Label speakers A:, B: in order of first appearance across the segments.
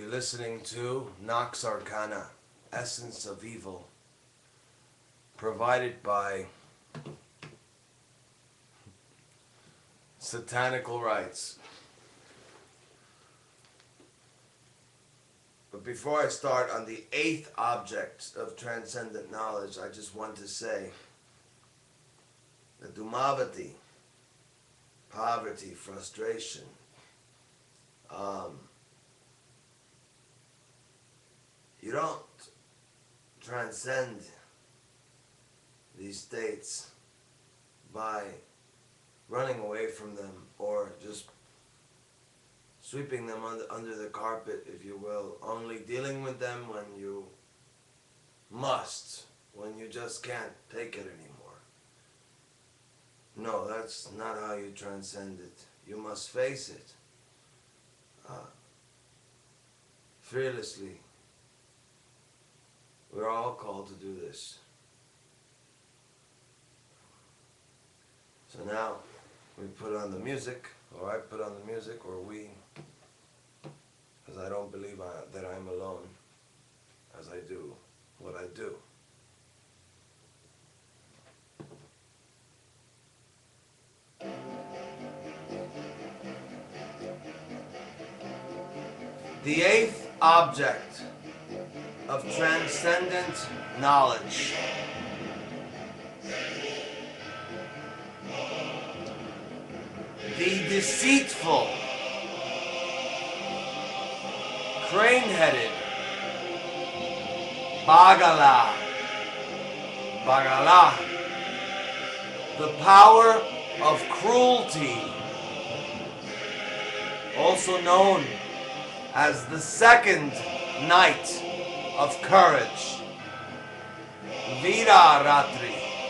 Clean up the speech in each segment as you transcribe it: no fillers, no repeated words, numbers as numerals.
A: You're listening to Nox Arcana, Essence of Evil, provided by Satanical Rites. But before I start on the 8th object of transcendent knowledge, I just want to say that Dumavati, poverty, frustration, you don't transcend these states by running away from them or just sweeping them under the carpet, if you will, only dealing with them when you must, when you just can't take it anymore. No, that's not how you transcend it. You must face it fearlessly. We're all called to do this. So now we put on the music, or I put on the music, or we, because I don't believe that I'm alone as I do what I do. The 8th object of transcendent knowledge. The deceitful, crane-headed Bagala, the power of cruelty, also known as the second night of courage, Ratri.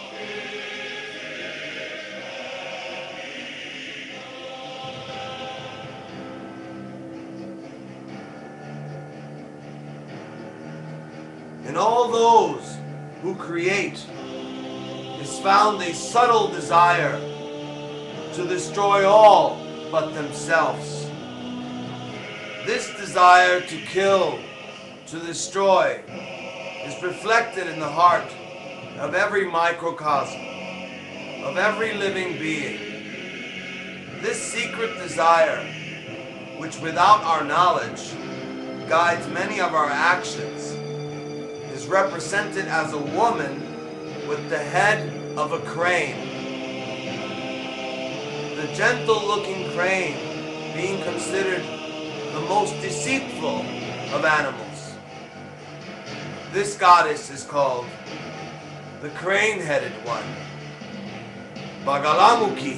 A: In all those who create is found a subtle desire to destroy all but themselves. This desire to kill, to destroy, is reflected in the heart of every microcosm, of every living being. This secret desire, which without our knowledge guides many of our actions, is represented as a woman with the head of a crane. The gentle-looking crane being considered the most deceitful of animals. This goddess is called the crane-headed one, Bagala-Mukhi.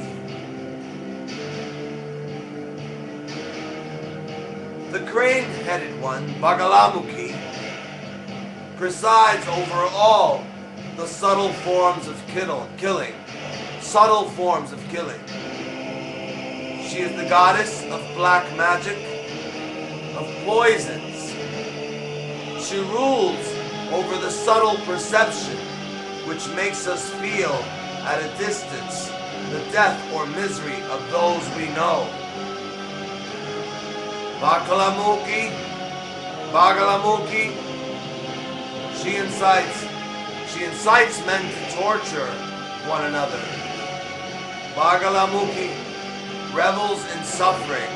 A: The crane-headed one, Bagala-Mukhi, presides over all the subtle forms of killing. Subtle forms of killing. She is the goddess of black magic, of poisons. She rules over the subtle perception which makes us feel at a distance the death or misery of those we know. Bagala-Mukhi, she incites men to torture one another. Bagala-Mukhi revels in suffering.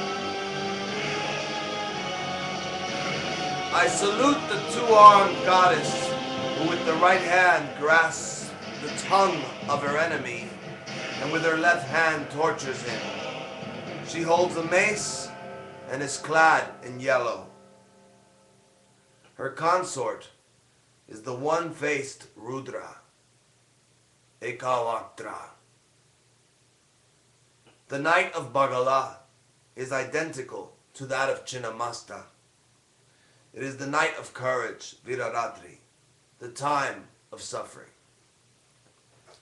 A: I salute the two-armed goddess who with the right hand grasps the tongue of her enemy and with her left hand tortures him. She holds a mace and is clad in yellow. Her consort is the one-faced Rudra, Ekavatra. The night of Bagala is identical to that of Chinnamasta. It is the night of courage, Ratri, the time of suffering.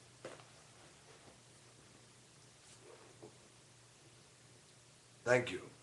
A: Thank you.